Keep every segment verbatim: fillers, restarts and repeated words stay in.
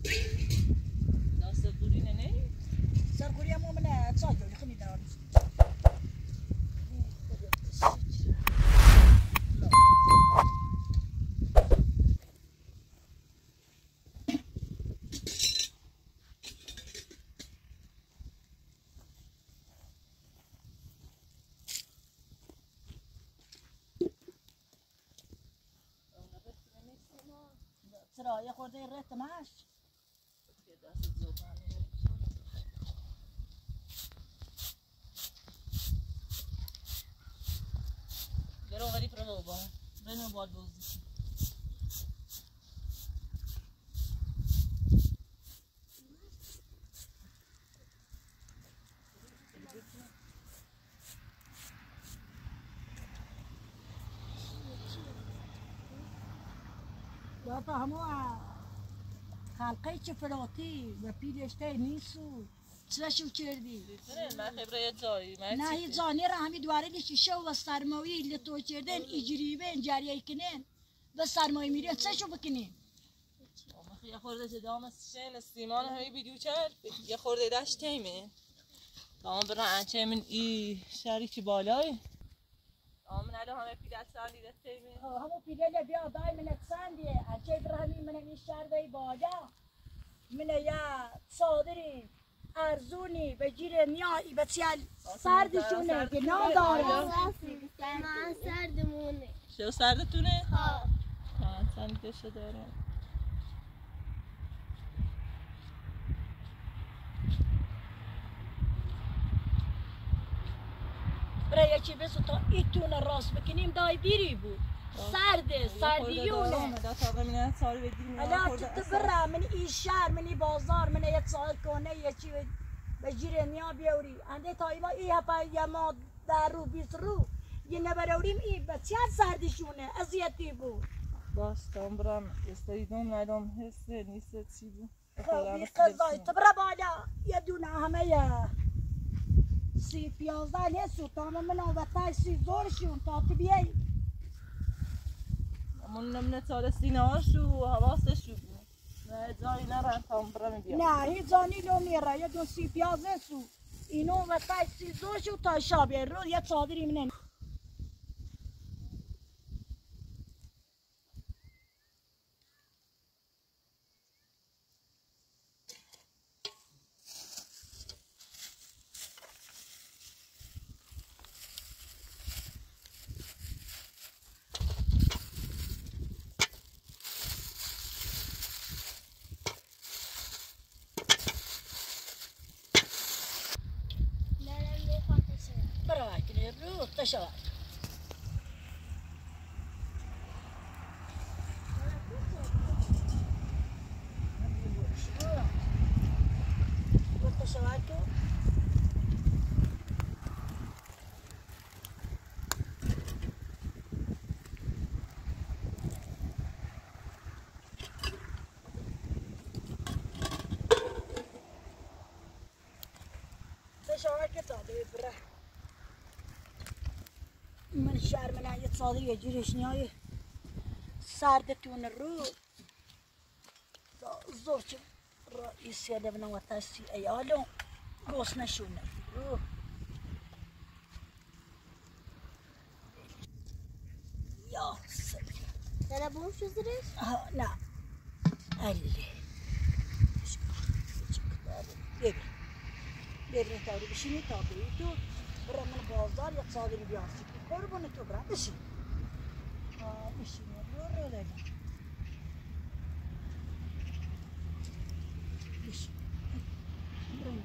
دست دوری نه نه سرگوری هم منه چاجوری خونی دارم چرا یه خورده رت ماش برو غریب رو با بنو بال بوزی با همو خلقه چه فراتی و پیلشته نیستو چرا شو کردی؟ من خبره جایی نه هیچ جانی را همی دواره شیشه و سرمایه اللي تو کردن اجری بین جاریه کنن و سرمایه میره چه شو بکنین؟ یه خورده جدام شین استیمان همی بیدیو کرد یه خورده داشت تیمه تمام برن انچه من ای شریکی بالای آمن الان همه پیدت سندی ده تیمه همه پیدت بیا دای من سندیه انچه برهمی من این شرده بالا من یا صادری ارزونی به جیر نیایی به سیال سردشونه که نادارم من سردمونه شو سردتونه؟ ها ها سندشو دارم برای یکی بسو تا ایتون راست بکنیم دای بیری بود سرده سردیونه الا تو برا من ای شهر منی بازار من یک سال کنه یکی به جیر نیا بیوری انده تا ایما ای هپا یا ما در رو بیس رو یه نبروریم ای بسیار سردشونه ازیتی بود باش تام برام استریدم ندام حسه نیست چی بود خب بی قضایی تو برا بالا یه دونه همه یه سی پیازده نیستو تا همه من آوطه سی زورشون تا تو بیایی من نمونه سال سینه شو حواسش بود نه جایی نرم تام برام بیا نه هیچ جانی لو میره یه دون سی پیازه سو اینو آوطه سی زورشون تا شابه رو یه صادری منه رو تشوار تشوار کو تشوار که تا بره من شهر من یه صادری یه جیرش نیای سردتون رو زور چه رئیسی ده بنا واتاسی ایالو گوش نشونه رو یا سبی داره بوم شو زیرش؟ نه علی ببین ببین تاری بشینی تا بری تو برای من بازار یک صادری بیاسی قربون تو برای بشین بشین رو رو داریم بشین برای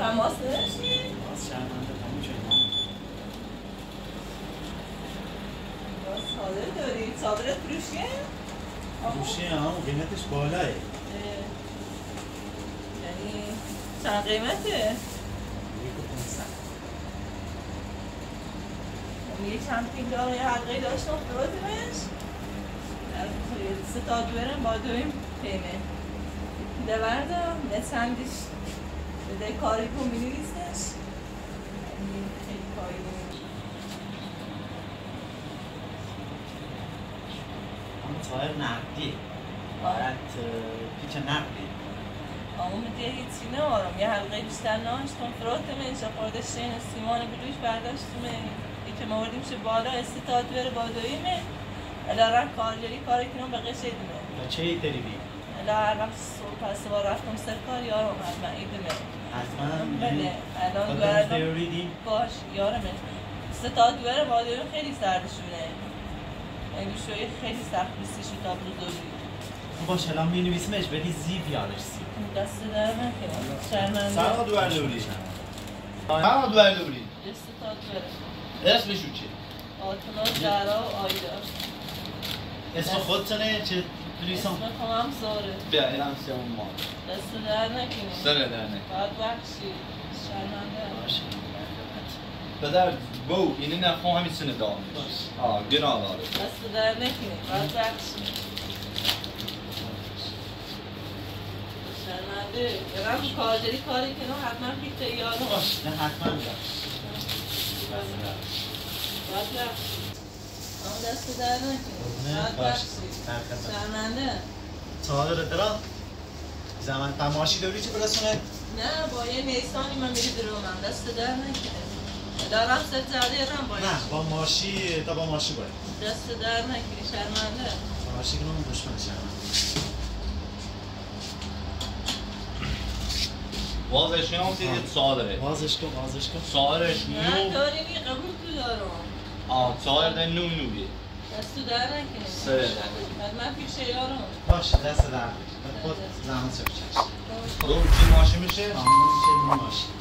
تماس نداشتی؟ باز شرمنده تموم شد باز صادر داری؟ صادرت فروشیه؟ فروشیه هم قیمتش بالاه یعنی چند قیمته؟ یک و پونصد یه چند پینگ دارم یه حلقه داشتم فراتمش سه تا دویرم با دویم پیمه ده بردم نه سندش ده کاری کن می نویستش یعنی خیلی کاری نمیشه اما تایر نقدی باید پیچ نقدی اما دیگه هیچی نمارم یه حلقه بیشتر ناشتم فراتمش خورده شین سیمان بلوش برداشتم که موردیم شه بالا استطاعت بره با دویمه الان کارجری کاری کنم به قشه دیمه تا چه ای داری بیم؟ الان هر وقت صبح پس بار رفتم سر کار یارم حتما ایدمه حتما بله الان خدا دوردم دیوریدیم باش یارمه استطاعت دوره با دویم خیلی سردشونه این دوشوی خیلی سخت بیستشو تا بلودوری باش الان می نویسمش بدی زیب یارش زیب دست در نکنم شرمنده سرما دوerlevering. Sara دوerlevering. استطاعت دوره اسمش چیه؟ آتنا زهرا و آیدا اسم خودتونه چه بلیسان؟ اسم خواهم زاره بیا این هم سیامون ما. دست در نکنیم سر در نکن. باید بخشی شرمنده باشه پدر بو اینی نخواه همین سنه دام آه گناه داره. دست در نکنیم باید بخشی شرمنده یه وقت کارجری کاری کنم حتما پیت یارم باش نه حتما بیار باید بخشی اما دست در نکنیم باید باش بخشی شرمنده تایر درا زمان تماشی دوری چه برسونه؟ نه با یه نیسانی من میری درومم دست در نکنیم دارم سر زده رم باید نه با ماشی تا با ماشی باید دست در نکنی شرمنده ماشی کنم دشمن شرمنده بازش هم سید صادره. بازش کن بازش کن صادرش نه نو. داری نی قبول تو دارم آه صادر ده نو نویه. دست در نکنی سر در. بعد من پیش یارم باشه دست در خود زمان سر چشم دو چی ماشی میشه؟ آمون میشه دو ماشی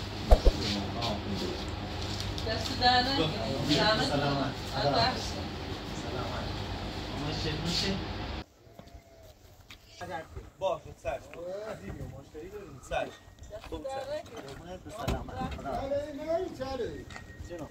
دست در نکنی سلامت. سلامت سلامت. بخشی سلامت آمون شد میشه باشه سر. سر. دست در نکنی سلامت خدا جنو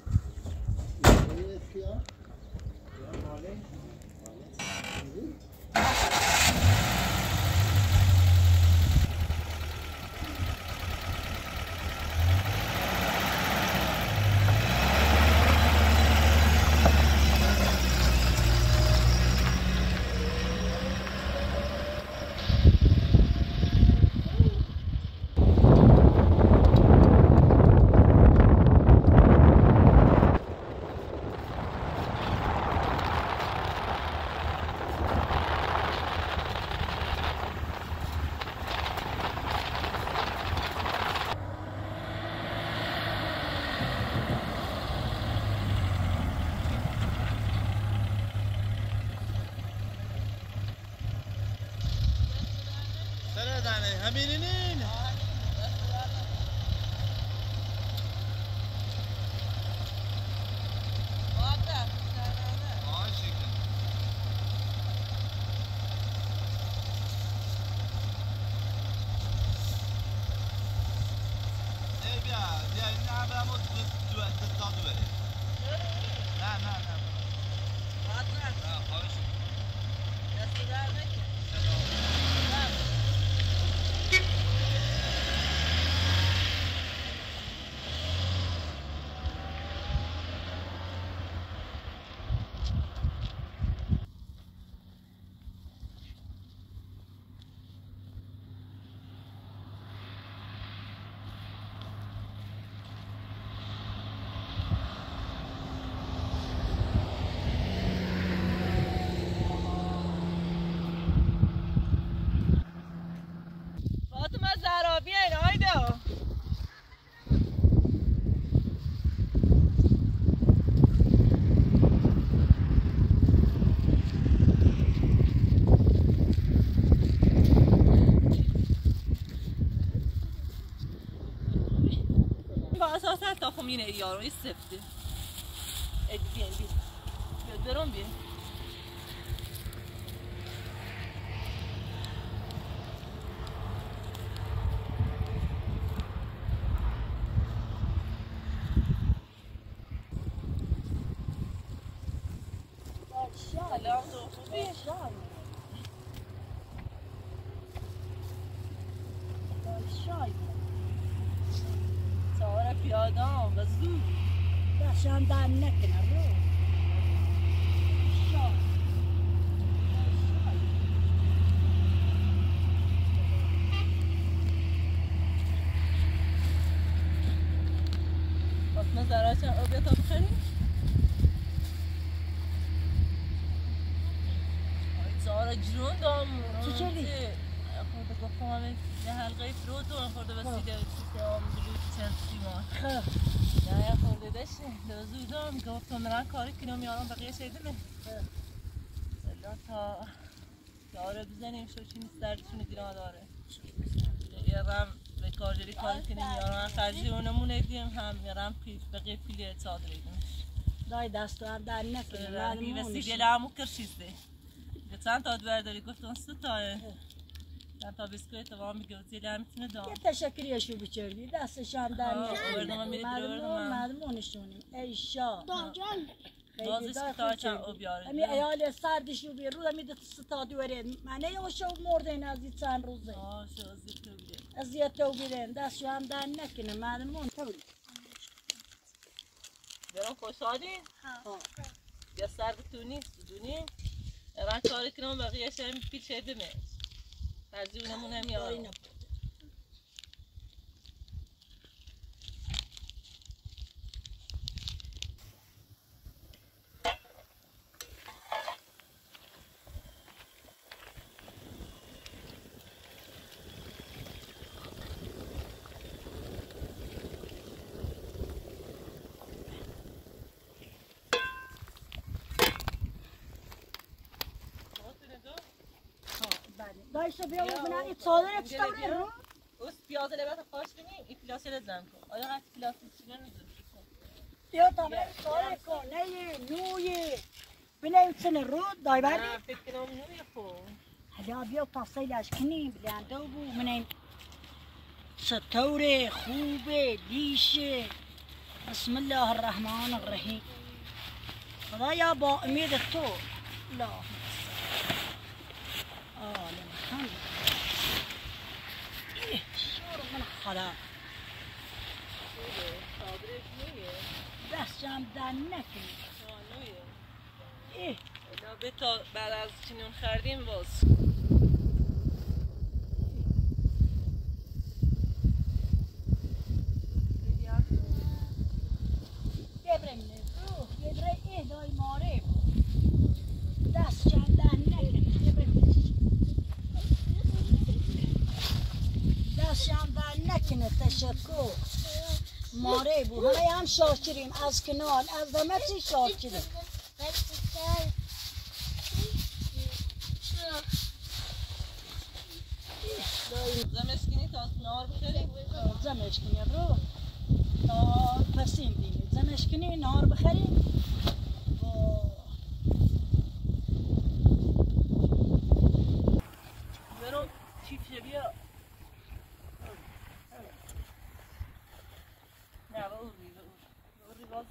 سر در نه همینین. فاطمه زهرا بیاین آیدا خب یه یارو این سفته ای بیان بیان بیان برام بیان سلام تو خوبی؟ شام شای سوار پیادام و زود دستشان در نکنه رو شای فاطمه زراشم آبیتا بخوریم؟ زارا جرون دام چی شدی؟ خورده گفتم همه یه حلقه فروت و خورده بسیده دام بلوت چند سیمان خب نه یه خورده داشته لازو دام گفتم مران کاری کنم یارم بقیه شیده می سلا تا یاره بزنیم شو چی نیست دردشون گیران داره یه رم به کارجری کاری کنیم یارم خرجی اونمونه دیم هم یه رم پیف بقیه پیلی اتصاد ریدیم دای دستو هم در نکنه رنگی معلومونش وسیله لامو کرشیزده چند تا برداری گفتم سه تاه چند تا بیسکویت و هم میگه وسیله هم میتونه دام یه تشکریشو بچردی دستشان در نکنه معلومون معلومونشونیم ای شا بازش تا چند او بیاره همی ایال سردشو بیرو همی دست ستا دوره منه یا شو مردین از این چند روزه آه شو ازیت تو بیره ازیت تو بیرن دستشو هم در نکنه معلومون برام خوشحالی؟ ها یا سرد تو نیست بدونی؟ رنگ کاری کنم بقیه شم پیچ دمه خرجی اونمون هم یارم دایشو بیا ببینم این صادر چطور رو اوس پیاز لبات خواهش کنیم این پیلاس لزن کن آیا قطع پیلاس چیگه ندارم بیا تا من صادر کن نه نوی بینیم سن رو دای بردی فکر کنم نوی خو حالا بیا تفصیلش کنیم بلنده بو منیم ستوره خوبه دیشه بسم الله الرحمن الرحیم خدایا با امید تو اللهم آل محمد ایه شور من خدا صادرش نویه دست جمع در نکنی آه نویه ایه اینا به تا بعد از چنون خردیم باز ببرم نه روح یدره ایه دای ماره دست جمع در نکنی دست جمع در نکنه تشکر ماره بو همه هم شاکریم از کنال از همه چی شاکریم زمشکینی تا نهار بخوریم زمشکنی رو تا پسیم دیم زمشکنی نهار بخریم برم چیفشه بیا نه با اوری با اوری باز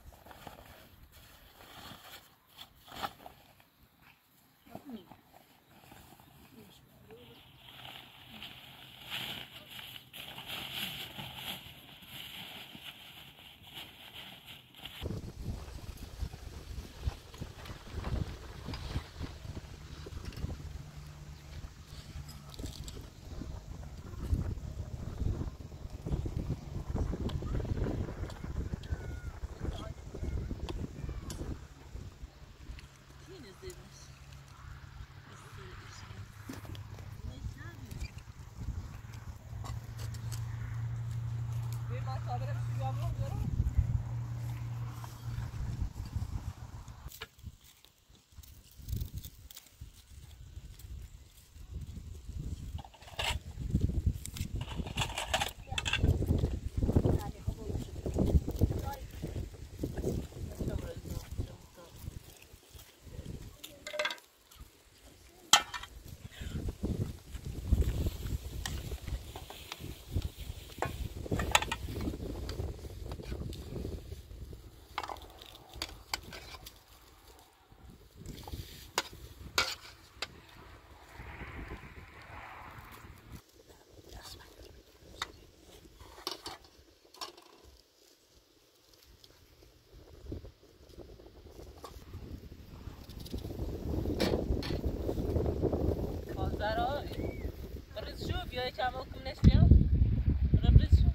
داره کم حکم نشمیام ربریز شو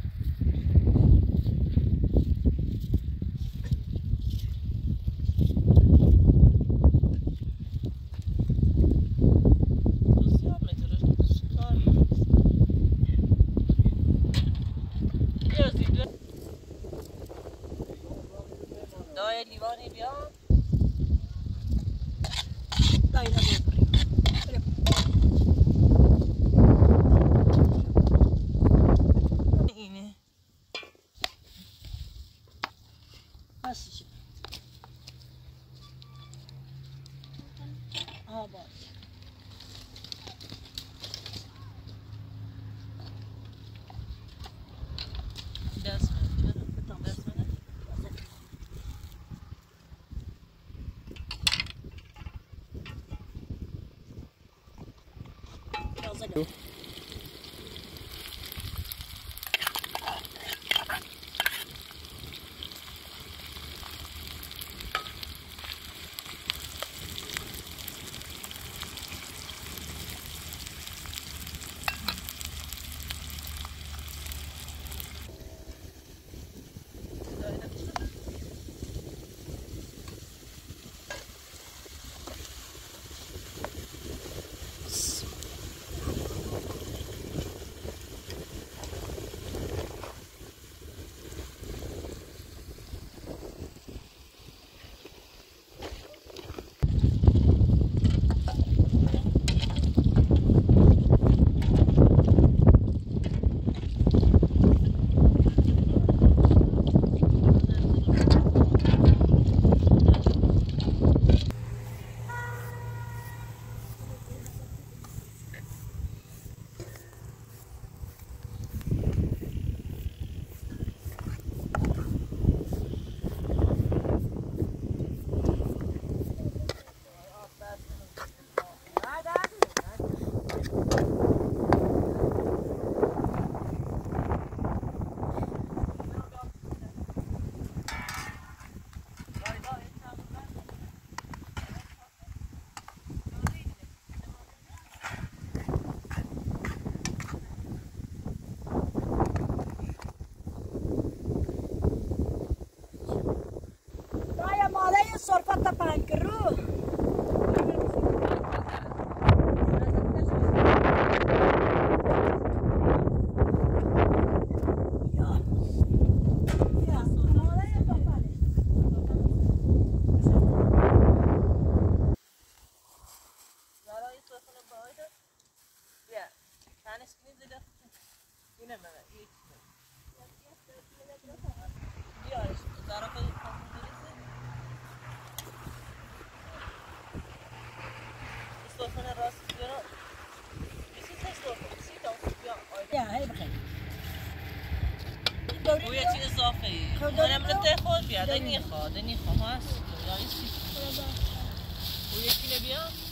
بسیار میتونه کار بیازید دای لیوانی بیام دای نبود اینه بسش آه باز دست من چرا؟ دست منه؟ یازده صرفت پنکرو و یه چی اضافه ای منم نده خود بیاد نی خواد نی خواه هست و یکی نبیام